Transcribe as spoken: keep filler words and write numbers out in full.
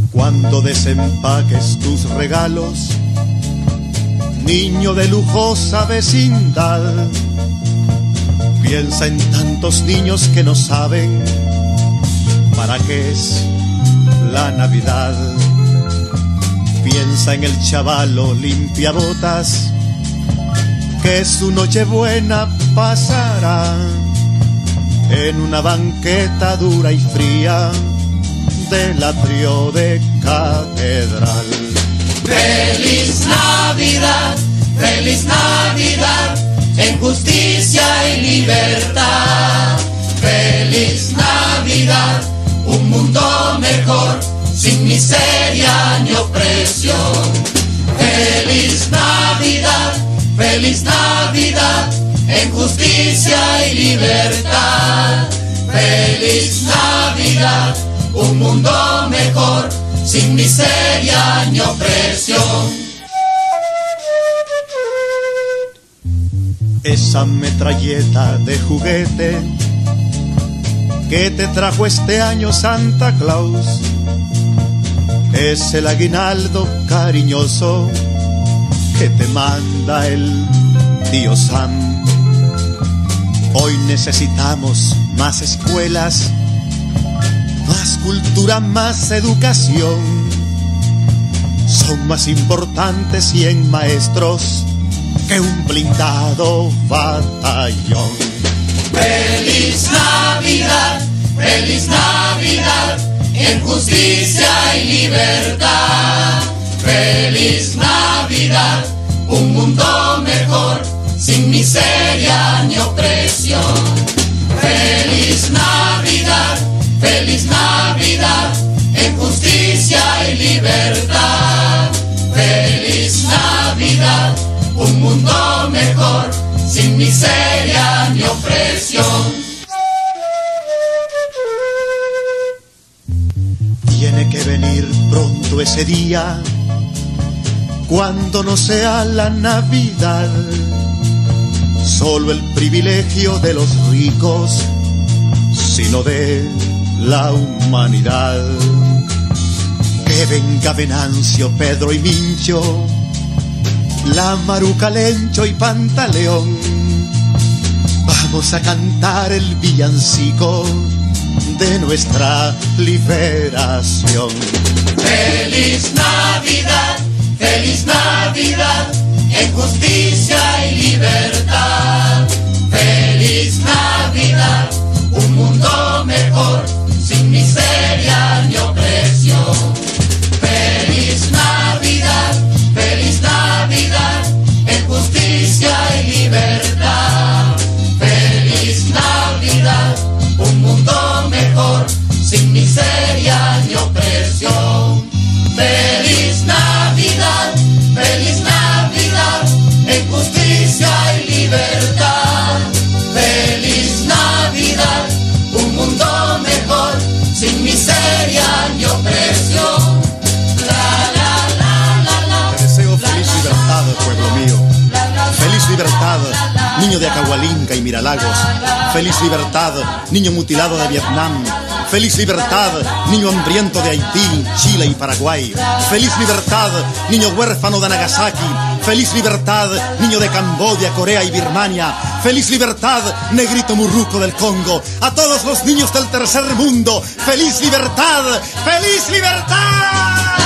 Cuando desempaques tus regalos, niño de lujosa vecindad, piensa en tantos niños que no saben para qué es la Navidad. Piensa en el chavalo limpiabotas que su Nochebuena pasará en una banqueta dura y fría del atrio de catedral. Feliz Navidad, feliz Navidad, en justicia y libertad. Feliz Navidad, un mundo mejor, sin miseria ni opresión. Feliz Navidad, feliz Navidad, en justicia y libertad. Feliz Navidad, un mundo mejor, sin miseria ni opresión. Esa metralleta de juguete que te trajo este año Santa Claus es el aguinaldo cariñoso que te manda el tío Sam. Hoy necesitamos más escuelas, más cultura, más educación. Son más importantes cien maestros que un blindado batallón. Feliz Navidad, feliz Navidad, en justicia y libertad. Feliz Navidad, un mundo mejor, sin miseria ni opresión. Feliz Navidad, feliz Navidad, en justicia y libertad. Feliz Navidad, un mundo mejor, sin miseria ni opresión. Tiene que venir pronto ese día, cuando no sea la Navidad, solo el privilegio de los ricos, sino de la humanidad. Que venga Venancio, Pedro y Mincho, la Maruca, Lencho y Pantaleón. Vamos a cantar el villancico de nuestra liberación. Feliz Navidad, feliz Navidad, en justicia y libertad. Feliz Navidad, un mundo mejor, sin miseria ni opresión. Feliz Navidad, feliz Navidad, en justicia y libertad. Feliz Navidad, un mundo mejor, sin miseria ni opresión. Feliz Navidad, feliz Navidad, en justicia y libertad. Feliz Navidad, un mundo mejor, sin miseria ni opresión. La, la, la, la, la. Te deseo feliz libertad, pueblo mío. Feliz libertad, niño de Acahualinca y Miralagos. Feliz libertad, niño mutilado de Vietnam. Feliz libertad, niño hambriento de Haití, Chile y Paraguay. Feliz libertad, niño huérfano de Nagasaki. Feliz libertad, niño de Camboya, Corea y Birmania. Feliz libertad, negrito murruco del Congo. A todos los niños del tercer mundo, feliz libertad, feliz libertad.